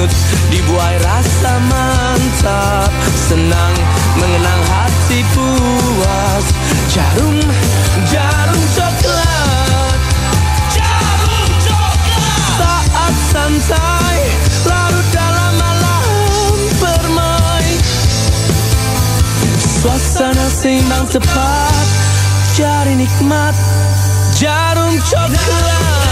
hanyut dibuai rasa mantap, senang mengenang hati puas. Jarum, jarum coklat, jarum coklat. Saat santai larut dalam malam permai, suasana seimbang tepat, cari nikmat jarum coklat.